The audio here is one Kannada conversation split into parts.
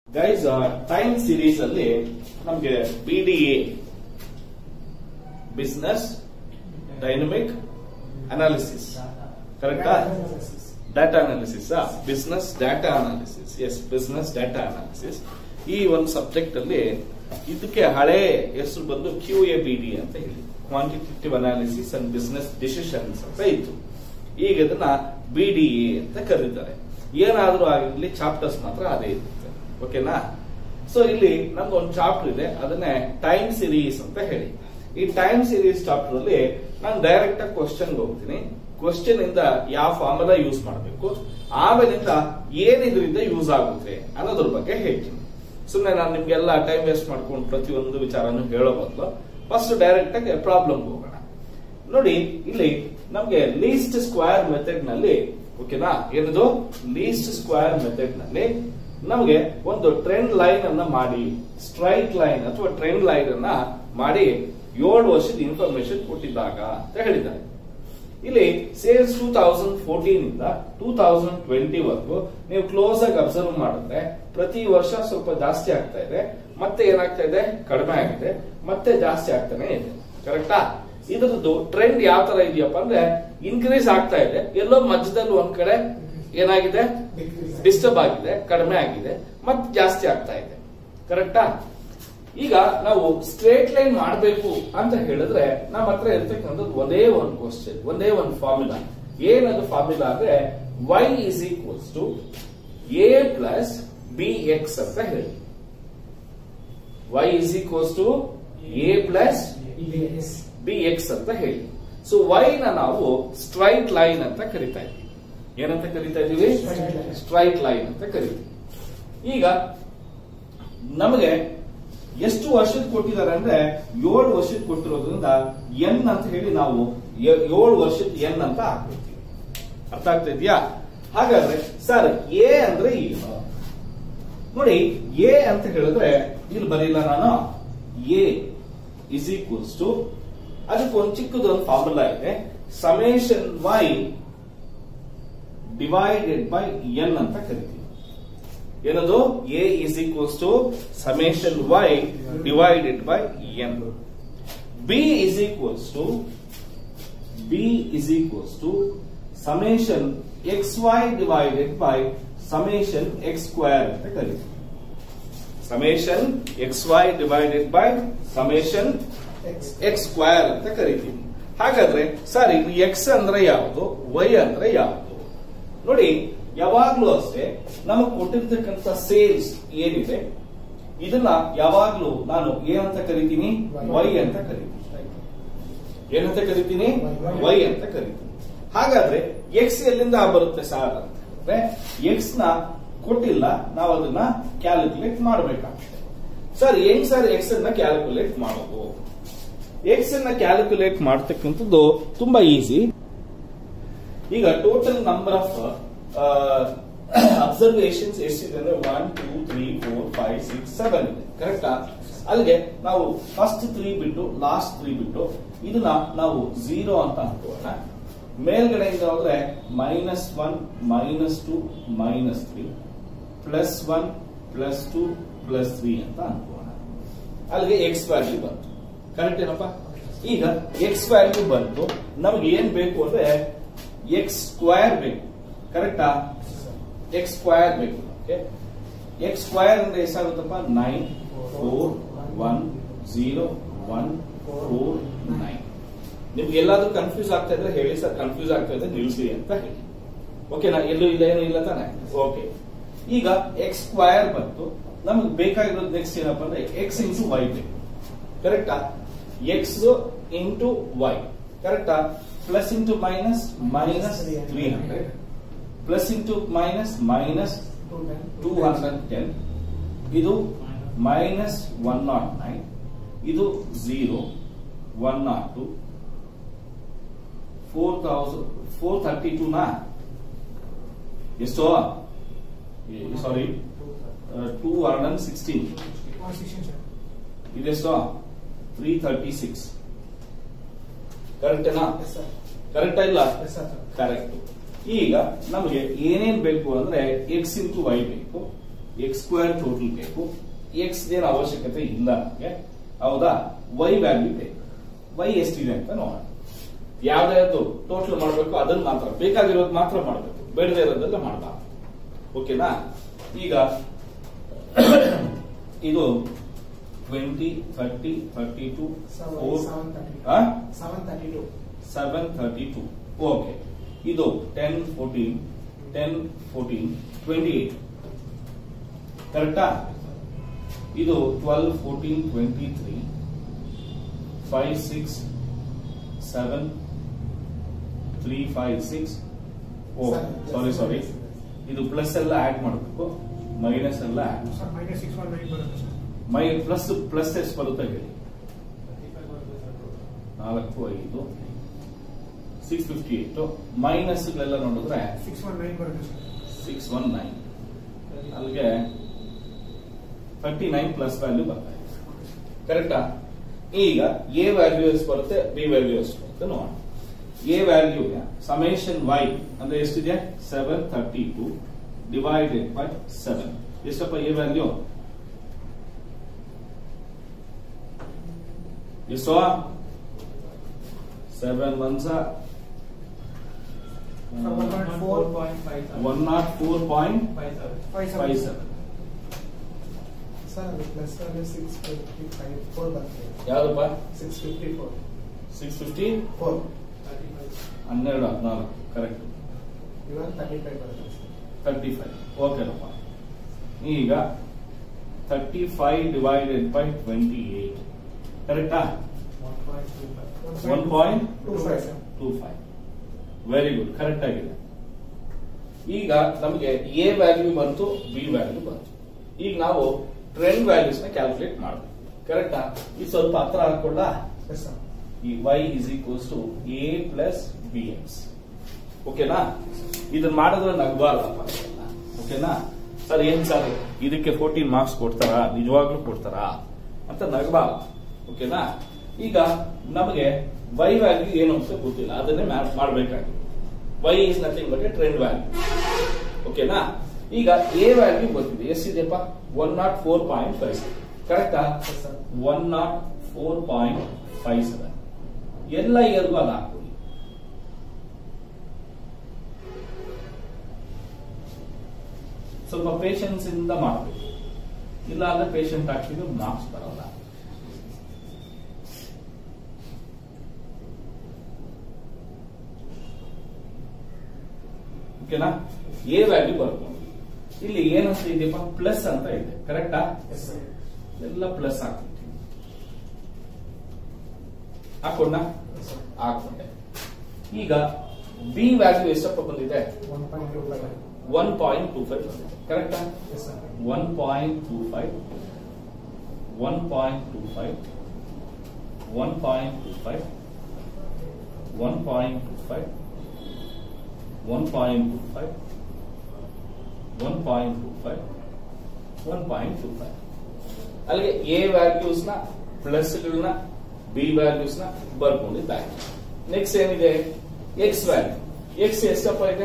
ಗೈಸ್, ಟೈಮ್ ಸೀರೀಸ್ ಅಲ್ಲಿ ನಮಗೆ BDA ಬಿಸಿನೆಸ್ ಡೈನಮಿಕ್ ಅನಾಲಿಸಿಸ್ ಕರೆಕ್ಟಾ? Data analysis, business data analysis. Yes, business data analysis ಈ ಒಂದು ಸಬ್ಜೆಕ್ಟ್ ಅಲ್ಲಿ ಇದಕ್ಕೆ ಹಳೆ ಹೆಸರು ಬಂದು QABD ಅಂತ ಹೇಳಿ, quantitative analysis and business decisions ಅಂತ ಇತ್ತು. ಈಗ ಇದನ್ನ BDA ಅಂತ ಕರೀತಾರೆ. ಏನಾದ್ರೂ ಆಗಿರ್ಲಿ ಚಾಪ್ಟರ್ಸ್ ಮಾತ್ರ ಅದೇ ಇರುತ್ತೆ. ಓಕೆನಾ? ಸೊ ಇಲ್ಲಿ ನಮ್ದು ಒಂದು ಚಾಪ್ಟರ್ ಇದೆ, ಅದನ್ನೇ ಟೈಮ್ ಸೀರೀಸ್ ಅಂತ ಹೇಳಿ. ಈ ಟೈಮ್ ಸೀರೀಸ್ ಚಾಪ್ಟರ್ ಅಲ್ಲಿ ನಾನು ಡೈರೆಕ್ಟ್ ಆಗಿ ಕ್ವಶನ್ ಹೋಗ್ತೀನಿ. ಕ್ವಶನ್ ಇಂದ ಯಾವ ಫಾರ್ಮುಲಾ ಯೂಸ್ ಮಾಡಬೇಕು, ಆಮೇಲಿಂದ ಏನಿದ್ರಿಂದ ಯೂಸ್ ಆಗುತ್ತೆ ಅನ್ನೋದ್ರ ಬಗ್ಗೆ ಹೇಳ್ತೀನಿ. ಸುಮ್ಮನೆ ನಾನು ನಿಮ್ಗೆಲ್ಲ ಟೈಮ್ ವೇಸ್ಟ್ ಮಾಡ್ಕೊಂಡು ಪ್ರತಿಯೊಂದು ವಿಚಾರನೂ ಹೇಳೋ ಬದಲು ಫಸ್ಟ್ ಡೈರೆಕ್ಟ್ ಆಗಿ ಪ್ರಾಬ್ಲಮ್ ಹೋಗೋಣ. ನೋಡಿ, ಇಲ್ಲಿ ನಮ್ಗೆ ಲೀಸ್ಟ್ ಸ್ಕ್ವೇರ್ ಮೆಥಡ್ ನಲ್ಲಿ, ಓಕೆನಾ, ಏನದು ಲೀಸ್ಟ್ ಸ್ಕ್ವೇರ್ ಮೆಥಡ್ ನಲ್ಲಿ ನಮಗೆ ಒಂದು ಟ್ರೆಂಡ್ ಲೈನ್ ಅನ್ನ ಮಾಡಿ, ಸ್ಟ್ರೈಟ್ ಲೈನ್ ಅಥವಾ ಟ್ರೆಂಡ್ ಲೈನ್ ಅನ್ನ ಮಾಡಿ 7 ವರ್ಷದ ಇನ್ಫಾರ್ಮೇಶನ್ ಕೊಟ್ಟಿದ್ದಾಗ ಅಂತ ಹೇಳಿದ್ದಾರೆ. ಇಲ್ಲಿ ಸೇಲ್ಸ್ 2014 ಇಂದ 2020 ವರೆಗೂ ನೀವು ಕ್ಲೋಸ್ ಆಗಿ ಅಬ್ಸರ್ವ್ ಮಾಡಿದ್ರೆ ಪ್ರತಿ ವರ್ಷ ಸ್ವಲ್ಪ ಜಾಸ್ತಿ ಆಗ್ತಾ ಇದೆ, ಮತ್ತೆ ಏನಾಗ್ತಾ ಇದೆ, ಕಡಿಮೆ ಆಗಿದೆ, ಮತ್ತೆ ಜಾಸ್ತಿ ಆಗ್ತಾನೆ ಇದೆ. ಕರೆಕ್ಟಾ? ಇದರದ್ದು ಟ್ರೆಂಡ್ ಯಾವ ತರ ಇದೆಯಪ್ಪ ಅಂದ್ರೆ ಇನ್ಕ್ರೀಸ್ ಆಗ್ತಾ ಇದೆ, ಎಲ್ಲೋ ಮಧ್ಯದಲ್ಲಿ ಒಂದ್ ಕಡೆ ಏನಾಗಿದೆ, ಡಿಸ್ಟರ್ಬ್ ಆಗಿದೆ, ಕಡಿಮೆ ಆಗಿದೆ, ಮತ್ತೆ ಜಾಸ್ತಿ ಆಗ್ತಾ ಇದೆ. ಕರೆಕ್ಟಾ? ಈಗ ನಾವು ಸ್ಟ್ರೇಟ್ ಲೈನ್ ಮಾಡಬೇಕು ಅಂತ ಹೇಳಿದ್ರೆ ನಮ್ಮ ಹತ್ರ ಇರ್ತಕ್ಕಂಥದ್ದು ಒಂದೇ ಒಂದು ಕ್ವಶನ್, ಒಂದೇ ಒಂದು ಫಾರ್ಮುಲಾ. ಏನದು ಫಾರ್ಮುಲಾ ಅಂದ್ರೆ y is equals to a plus bx ಅಂತ ಹೇಳಿ. y is equals to a plus bx ಅಂತ ಹೇಳಿ. ಸೊ y ನ ನಾವು ಸ್ಟ್ರೈಟ್ ಲೈನ್ ಅಂತ ಕರಿತಾ ಇದ್ದೀವಿ. ಏನಂತ ಕರಿತಾ ಇದೀವಿ? ಸ್ಟ್ರೈಟ್ ಲೈನ್ ಅಂತ ಕರಿತೀವಿ. ಈಗ ನಮಗೆ ಎಷ್ಟು ವರ್ಷದ ಕೊಟ್ಟಿದ್ದಾರೆ ಅಂದ್ರೆ 7 ವರ್ಷದ ಕೊಟ್ಟಿರೋದ್ರಿಂದ n ಅಂತ ಹೇಳಿ ನಾವು 7 ವರ್ಷದ n ಅಂತ ಹಾಕ್ಬಿಡ್ತೀವಿ. ಅರ್ಥ ಆಗ್ತಾ ಇದೆಯಾ? ಹಾಗಾದ್ರೆ ಸರ್ ಎ ಅಂದ್ರೆ ಏನು ನೋಡಿ. ಎ ಅಂತ ಹೇಳಿದ್ರೆ ಇಲ್ಲಿ ಬರೀಲ್ಲ ನಾನು, ಎ ಇಸ್ ಈಕ್ವಲ್ಸ್ ಟು, ಅದಕ್ಕೆ ಒಂದು ಚಿಕ್ಕದೊಂದು ಫಾರ್ಮುಲಾ ಇದೆ, summation y divided by n ಅಂತ ಕರಿತೀವಿ. ಏನದು? a is equals to summation y divided by n. b is equals to summation xy divided by summation x square ಅಂತ ಕರೀತೀವಿ. summation xy divided by summation x square ಅಂತ ಕರೀತೀವಿ. ಹಾಗಾದ್ರೆ ಸರ್ ಇದು x ಅಂದ್ರೆ ಯಾವುದು, y ಅಂದ್ರೆ ಯಾವುದು? ನೋಡಿ, ಯಾವಾಗ್ಲೂ ಅಷ್ಟೇ ನಮಗೆ ಕೊಟ್ಟಿರ್ತಕ್ಕಂಥ ಸೇಲ್ಸ್ ಏನಿದೆ ಇದನ್ನ ಯಾವಾಗ್ಲೂ ನಾನು ಏನಂತ ಕರಿತೀನಿ, y ಅಂತ ಕರಿತೀನಿ. ಏನಂತ ಕರಿತೀನಿ? y ಅಂತ ಕರಿತೀನಿ. ಹಾಗಾದ್ರೆ x ಎಲ್ಲಿಂದ ಬರುತ್ತೆ ಸರ್ ಅಂತಂದ್ರೆ x ನ ಕೊಟ್ಟಿಲ್ಲ, ನಾವು ಅದನ್ನ ಕ್ಯಾಲ್ಕುಲೇಟ್ ಮಾಡಬೇಕಾಗುತ್ತೆ. ಸರ್ ಹೆಂಗ್ ಸರ್ x ಅನ್ನ ಕ್ಯಾಲ್ಕುಲೇಟ್ ಮಾಡೋದು? x ಅನ್ನ ಕ್ಯಾಲ್ಕುಲೇಟ್ ಮಾಡತಕ್ಕಂಥದ್ದು ತುಂಬಾ ಈಸಿ. ಈಗ ಟೋಟಲ್ ನಂಬರ್ ಆಫ್ ಅಬ್ಸರ್ವೇಷನ್ಸ್ ಎಷ್ಟಿದೆ ಅಂದ್ರೆ 1 2 3 4 5 6 7 ಇದೆ. ಕರೆಕ್ಟಾ? ಅಲ್ಲಿಗೆ ನಾವು ಫಸ್ಟ್ 3 ಬಿಟ್ಟು ಲಾಸ್ಟ್ 3 ಬಿಟ್ಟು ಇದನ್ನ ನಾವು 0 ಅಂತ ಅನ್ಕೋಣ. ಮೇಲ್ಗಡೆಯಿಂದ ಹೋದ್ರೆ -1 -2 -3 +1 +2 +3 ಅಂತ ಅನ್ಕೋಣ. ಅಲ್ಲಿಗೆ ಎಕ್ಸ್ ವ್ಯಾಲ್ಯೂ ಬಂತು. ಕರೆಕ್ಟ್ ಏನಪ್ಪ? ಈಗ ಎಕ್ಸ್ ವ್ಯಾಲ್ಯೂ ಬಂತು, ನಮ್ಗೆ ಏನ್ ಬೇಕು ಅಂದ್ರೆ ಎಕ್ಸ್ ಸ್ಕ್ವೇರ್ ಬೇಕು. ಕರೆಕ್ಟಾ? ಎಕ್ಸ್ ಸ್ಕ್ವೇರ್ ಬೇಕು. ಎಕ್ಸ್ ಸ್ಕ್ವೇರ್ ಅಂದ್ರೆ ಎಷ್ಟಾಗುತ್ತಪ್ಪ? 9 4 1 0 1 4 9. ನಿಮ್ಗೆ ಎಲ್ಲಾದ್ರೂ ಕನ್ಫ್ಯೂಸ್ ಆಗ್ತಾ ಇದ್ರೆ ಹೇಳಿ ಸರ್, ಕನ್ಫ್ಯೂಸ್ ಆಗ್ತಾ ಇದ್ರೆ ನಿಲ್ಸಿ ಅಂತ ಹೇಳಿ. ಓಕೆನಾ? ಎಲ್ಲೂ ಇಲ್ಲ, ಏನೂ ಇಲ್ಲ ತಾನೆ? ಓಕೆ. ಈಗ ಎಕ್ಸ್ ಸ್ಕ್ವೇರ್ ಬಂತು, ನಮ್ಗೆ ಬೇಕಾಗಿರೋದು ನೆಕ್ಸ್ಟ್ ಏನಪ್ಪ ಅಂದ್ರೆ ಎಕ್ಸ್ ಇಂಟು ವೈ ಬೇಕು. ಕರೆಕ್ಟಾ? X into y. ಕರೆಕ್ಟಾ? Plus into minus -300, plus into minus -210, ಇದು -109, ಇದು 0 102 432 ನಾ ಎಷ್ಟೋ? ಸಾರಿ 216. ಇದೆಷ್ಟೋ? 336. ಕರೆಕ್ಟೇನಾ? ಕರೆಕ್ಟಾ ಇಲ್ಲ? ಕರೆಕ್ಟ್. ಈಗ ನಮಗೆ ಏನೇನ್ ಬೇಕು ಅಂದ್ರೆ ಎಕ್ಸ್ ಇಂಟು ವೈ ಬೇಕು, ಎಕ್ಸ್ ಸ್ಕ್ವೇರ್ ಟೋಟಲ್ ಬೇಕು. ಎಕ್ಸ್ ಏನು ಅವಶ್ಯಕತೆ ಇಲ್ಲ ನಮಗೆ, ಹೌದಾ? ವೈ ವ್ಯಾಲ್ಯೂ ಬೇಕು. ವೈ ಎಷ್ಟಿದೆ ಅಂತ ನೋಡೋಣ. ಯಾವ್ದಾದ್ರು ಟೋಟಲ್ ಮಾಡಬೇಕು, ಅದನ್ನ ಮಾತ್ರ ಬೇಕಾಗಿರೋದು ಮಾತ್ರ ಮಾಡಬೇಕು, ಬೇಡದೇ ಇರೋದೆಲ್ಲ ಮಾಡಬಾರ್ದು. ಓಕೆನಾ? ಈಗ ಇದು 20, 30, 32, 732. ಓಕೆ. ಇದು 10, 14, 10, 14, 28. ಕರೆಕ್ಟಾ? ಇದು 12, 14, 23, 5, 6, 7, 3, 5, 6. ಓ ಸಾರಿ, ಇದು ಪ್ಲಸ್ ಎಲ್ಲ ಆಡ್ ಮಾಡಬೇಕು, ಮೈನಸ್ ಎಲ್ಲ ಆಡ್. ಪ್ಲಸ್ ಎಷ್ಟು ಬರುತ್ತೆ ಹೇಳಿ? 4, 5, 658. ಮೈನಸ್ ಗಳೆಲ್ಲ ನೋಡಿದ್ರೆ 619. ಅಲ್ಲಿಗೆ 39 ಪ್ಲಸ್ ವ್ಯಾಲ್ಯೂ ಬರ್ತಾ ಇದೆ. ಕರೆಕ್ಟಾ? ಈಗ ಎ ವ್ಯಾಲ್ಯೂ ಎಷ್ಟು ಬರುತ್ತೆ, ಬಿ ವ್ಯಾಲ್ಯೂ ಎಷ್ಟು ಬರುತ್ತೆ ನೋಡೋಣ. ಎ ವ್ಯಾಲ್ಯೂ ಸಮೇಷನ್ ವೈ ಅಂದ್ರೆ ಎಷ್ಟಿದೆ? 732 ಡಿವೈಡೆಡ್ ಬೈ 7. ಎಷ್ಟಪ್ಪ ಎ ವ್ಯಾಲ್ಯೂ? ಎಷ್ಟು? 7 1s 104.57. ಯಾವ್ದಪ್ಪ? 654. 12, 14. ಕರೆಕ್ಟ್. 35. ಓಕೆನಪ್ಪ. ಈಗ 35 ಡಿವೈಡೆಡ್ ಬೈ 28. ಕರೆಕ್ಟಾ? 1.25. ವೆರಿ ಗುಡ್, ಕರೆಕ್ಟ್ ಆಗಿದೆ. ಈಗ ನಮಗೆ ಎ ವ್ಯಾಲ್ಯೂ ಬಂತು, ಬಿ ವ್ಯಾಲ್ಯೂ ಬಂತು. ಈಗ ನಾವು ಟ್ರೆಂಡ್ ವ್ಯಾಲ್ಯೂಸ್ ನ ಕ್ಯಾಲ್ಕುಲೇಟ್ ಮಾಡಬೇಕು. ಕರೆಕ್ಟಾ? ಇದು ಸ್ವಲ್ಪ ಹತ್ರ ಹಾಕೊಳ್ಳ. ಈ y is equals to a plus bx. ಓಕೆನಾ? ಇದನ್ನ ಮಾಡಿದ್ರೆ ನಗಬಾರ್ದಪ್ಪ. ಓಕೆನಾ ಸರ್? ಏನ್ ಸರ್ ಇದಕ್ಕೆ 14 ಮಾರ್ಕ್ಸ್ ಕೊಡ್ತಾರಾ, ನಿಜವಾಗ್ಲೂ ಕೊಡ್ತಾರಾ ಅಂತ ನಗಬಾರ್ದು. ಓಕೆನಾ? ಈಗ ನಮಗೆ y ವ್ಯಾಲ್ಯೂ ಏನು ಅಂತ ಗೊತ್ತಿಲ್ಲ, ಅದನ್ನೇ ಮ್ಯಾಪ್ ಮಾಡಬೇಕಾಗಿದೆ. y is nothing but a trend value. ಓಕೆನಾ? ಈಗ a ವ್ಯಾಲ್ಯೂ ಗೊತ್ತಿದೆ, ಎಷ್ಟಿದೆಪ್ಪ? 104.57. ಕರೆಕ್ಟಾ? 104.57. ಎಲ್ಲ ಇಯರ್ಗೂ ಅದು ಹಾಕೊಳ್ಳಿ. ಸ್ವಲ್ಪ ಪೇಷನ್ಸ್ ಇಂದ ಮಾಡಬೇಕು, ಇಲ್ಲ ಅಂದ್ರೆ ಪೇಷಂಟ್ ಹಾಕಿದ್ರೆ ಮಾರ್ಕ್ಸ್ ಬರಲ್ಲ. ಓಕೆನಾ? ಎ ವ್ಯಾಲ್ಯೂ ಬರ್ಬೋದು. ಇಲ್ಲಿ ಏನಂತ ಇದೆಯಪ್ಪ? ಪ್ಲಸ್ ಅಂತ ಇದೆ. ಕರೆಕ್ಟಾ? ಎಲ್ಲ ಪ್ಲಸ್ ಹಾಕ್ಬಿಡ್ತೀವಿ. ಹಾಕೊಂಡ ಹಾಕೊಂಡೆ. ಈಗ ಬಿ ವ್ಯಾಲ್ಯೂ ಎಷ್ಟಪ್ಪ ಬಂದಿದೆ? 1.25 ಬಂದಿದೆ. ಕರೆಕ್ಟಾ? 1.25, 1.25, 1.25, 1.25, 1.25, 1.25, 1.25. ಅಲ್ಲಿಗೆ ಎ ವ್ಯಾಲ್ಯೂಸ್ ನ ಪ್ಲಸ್ ಗಳನ್ನ, ಬಿ ವ್ಯಾಲ್ಯೂಸ್ ನ ಬರ್ಕೊಂಡಿದ್ದಾರೆ. ನೆಕ್ಸ್ಟ್ ಏನಿದೆ? X value. ಎಕ್ಸ್ ಎಷ್ಟಪ್ಪ ಇದೆ?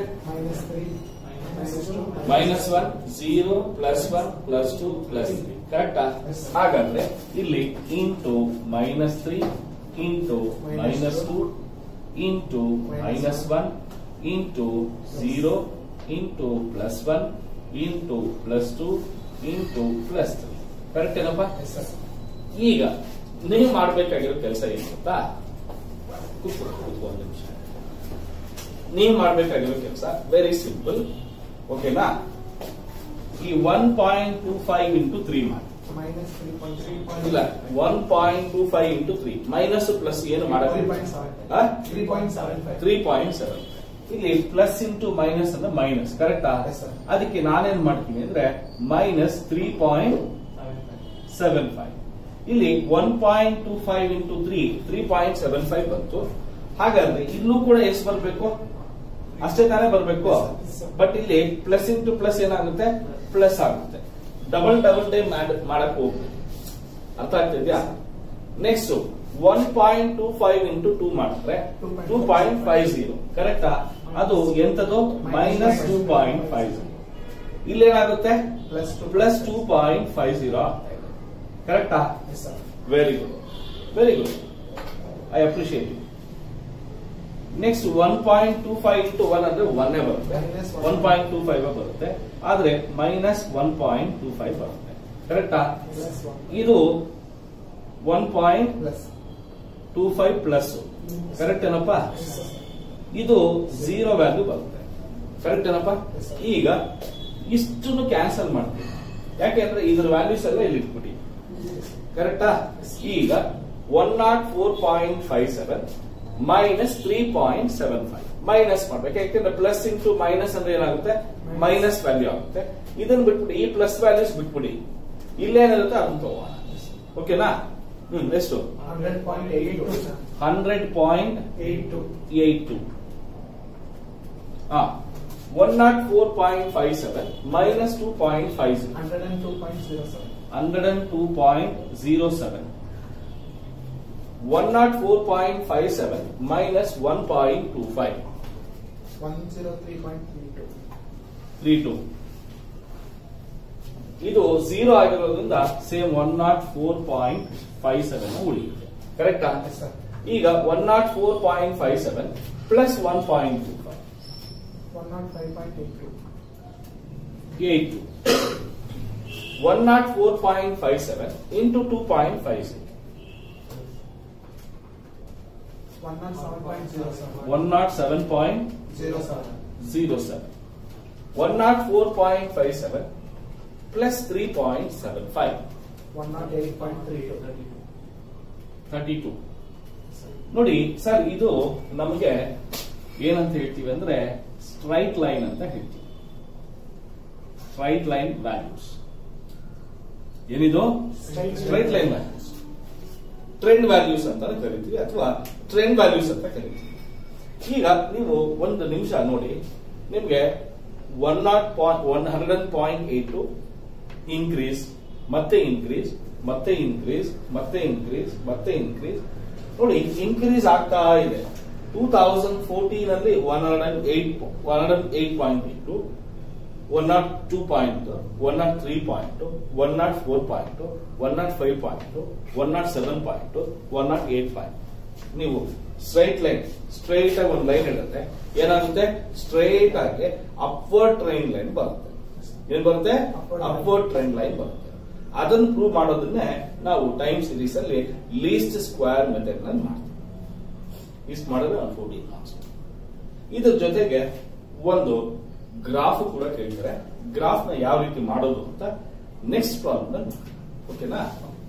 -1, 0, +1, +2, +3. ಕರೆಕ್ಟಾ? ಹಾಗಾದ್ರೆ ಇಲ್ಲಿ into -3 into -2 into -1 into 0 into +1 into +2 into +3. Correct ಏನಪ್ಪ? ಈಗ ನೀವು ಮಾಡಬೇಕಾಗಿರೋ ಕೆಲಸ ಏನು ಗೊತ್ತಾ? ಒಂದು ನಿಮಿಷ. ನೀವು ಮಾಡಬೇಕಾಗಿರೋ ಕೆಲಸ ವೆರಿ ಸಿಂಪಲ್. ಓಕೆನಾ? ಈ 1.25 ಇಂಟು 3 ಮಾಡಿ. ಇಲ್ಲ, 1.25 ಇಂಟು 3 ಮೈನಸ್ ಪ್ಲಸ್ ಏನು ಮಾಡೋದು? 3.7. ಇಲ್ಲಿ ಪ್ಲಸ್ ಇಂಟು ಮೈನಸ್ ಅಂದ್ರೆ ಮೈನಸ್. ಕರೆಕ್ಟಾ? ಅದಕ್ಕೆ ನಾನೇನ್ ಮಾಡ್ತೀನಿ ಅಂದ್ರೆ -3.75. ಇಲ್ಲಿ 1.25 ಇಂಟು 3.75 ಬಂತು. ಹಾಗಾದ್ರೆ ಇಲ್ಲೂ ಕೂಡ ಎಷ್ಟು ಬರಬೇಕು? ಅಷ್ಟೇ ತಾನೇ ಬರಬೇಕು. ಬಟ್ ಇಲ್ಲಿ ಪ್ಲಸ್ ಇಂಟು ಪ್ಲಸ್ ಏನಾಗುತ್ತೆ? ಪ್ಲಸ್ ಆಗುತ್ತೆ. ಡಬಲ್ ಡೇ ಮಾಡಕ್ ಹೋಗ್ಬೇಕು. ಅರ್ಥ ಆಗ್ತಿದ್ಯಾ? ನೆಕ್ಸ್ಟ್ 1.25 ಇಂಟು 2 ಮಾಡಿದ್ರೆ 2.50. ಕರೆಕ್ಟಾ? ಅದು ಎಂತದು? -2.50. ಇಲ್ಲೇನಾಗುತ್ತೆ ಪ್ಲಸ್ 2.50 ಆಗ್ತಾ ಇದೆ. ಕರೆಕ್ಟಾ? Very good, very good, I appreciate you. Next 1.25 into 1 ಅಂದ್ರೆ 1 ಬರುತ್ತೆ, 1.25 ಬರುತ್ತೆ, ಆದ್ರೆ ಮೈನಸ್ 1.25 ಬರುತ್ತೆ. ಕರೆಕ್ಟಾ? ಇದು 1.25 ಪ್ಲಸ್, ಕರೆಕ್ಟ್ ಏನಪ್ಪ? ಇದು 0 ವ್ಯಾಲ್ಯೂ ಬರುತ್ತೆ, ಕರೆಕ್ಟ್ ಏನಪ್ಪ? ಈಗ ಇಷ್ಟನ್ನು ಕ್ಯಾನ್ಸಲ್ ಮಾಡ್ತೀವಿ, ಯಾಕೆಂದ್ರೆ ಇದ್ರ ವ್ಯಾಲ್ಯೂಸ್ ಎಲ್ಲ ಇಲ್ಲಿ ಇಟ್ಬಿಡಿ. ಕರೆಕ್ಟಾ? ಈಗ 104.57 ಮೈನಸ್ 3.75 ಮೈನಸ್ ಮಾಡ್ಬೇಕು, ಯಾಕೆಂದ್ರೆ ಪ್ಲಸ್ ಇಂಟು ಮೈನಸ್ ಅಂದ್ರೆ ಏನಾಗುತ್ತೆ? ಮೈನಸ್ ವ್ಯಾಲ್ಯೂ ಆಗುತ್ತೆ. ಇದನ್ನ ಬಿಟ್ಬಿಡಿ, ಈ ಪ್ಲಸ್ ವ್ಯಾಲ್ಯೂಸ್ ಬಿಟ್ಬಿಡಿ, ಇಲ್ಲೇನಿರುತ್ತೆ ಅದನ್ನ ತಗೋಣ. ಓಕೆನಾ? ಎಷ್ಟು? 100.82. 104.57 ಮೈನಸ್ 2.50 102.07. 104.57 minus 1.25 103.32. ಇದು 0 ಆಗಿರೋದ್ರಿಂದ ಸೇಮ್ 104.57 ಉಳಿಯುತ್ತೆ. ಕರೆಕ್ಟಾ? ಈಗ 104.57 ಪ್ಲಸ್ 1.25 105.82. 104.57 into 2.56 107.07. 104.57 plus 3.75 108.32. ನೋಡಿ ಸರ್, ಇದು ನಮಗೆ ಏನಂತ ಹೇಳ್ತೀವಿ ಅಂದ್ರೆ ಸ್ಟ್ರೈಟ್ ಲೈನ್ ಅಂತ ಹೇಳ್ತೀವಿ. ಸ್ಟ್ರೈಟ್ ಲೈನ್ ವ್ಯಾಲ್ಯೂಸ್ ಏನಿದು? Straight line values, trend values ಅಂತ ಕರಿತೀವಿ, ಅಥವಾ ಟ್ರೆಂಡ್ ವ್ಯಾಲ್ಯೂಸ್ ಅಂತ ಕರಿತೀವಿ. ಈಗ ನೀವು ಒಂದು ನಿಮಿಷ ನೋಡಿ, ನಿಮ್ಗೆ 100.82 ಇನ್ಕ್ರೀಸ್, ಮತ್ತೆ ಇನ್ಕ್ರೀಸ್, ಮತ್ತೆ ಇನ್ಕ್ರೀಸ್, ಮತ್ತೆ ಇನ್ಕ್ರೀಸ್, ಮತ್ತೆ ಇನ್ಕ್ರೀಸ್ ನೋಡಿ, ಇನ್ಕ್ರೀಸ್ ಆಗ್ತಾ ಇದೆ. 2014 ಅಲ್ಲಿ 108.82, 102.2, 103.2, 104.2, 105.2, 107.2, 108. ನೀವು ಸ್ಟ್ರೈಟ್ ಲೈನ್, ಸ್ಟ್ರೈಟ್ ಆಗಿ ಒಂದು ಲೈನ್ ಇರುತ್ತೆ, ಏನಾಗುತ್ತೆ? ಸ್ಟ್ರೈಟ್ ಆಗಿ ಅಪ್ವರ್ಡ್ ಟ್ರೆಂಡ್ ಲೈನ್ ಬರುತ್ತೆ. ಏನ್ ಬರುತ್ತೆ? ಅಪ್ವರ್ಡ್ ಟ್ರೆಂಡ್ ಲೈನ್ ಬರುತ್ತೆ. ಅದನ್ನು ಪ್ರೂವ್ ಮಾಡೋದನ್ನೇ ನಾವು ಟೈಮ್ ಸೀರೀಸ್ ಅಲ್ಲಿ ಲೀಸ್ಟ್ ಸ್ಕ್ವೇರ್ ಮೆಥಡ್ ನಲ್ಲಿ ಮಾಡ್ತೀವಿ. ಇಷ್ಟು ಮಾಡಿದ್ರೆ 14 ಮಾರ್ಕ್ಸ್. ಇದ್ರ ಜೊತೆಗೆ ಒಂದು ಗ್ರಾಫ್ ಕೂಡ ಕೇಳ್ತಾರೆ. ಗ್ರಾಫ್ ನ ಯಾವ ರೀತಿ ಮಾಡೋದು ಅಂತ ನೆಕ್ಸ್ಟ್ ಪ್ರಾಬ್ಲಮ್. ಓಕೆನಾ?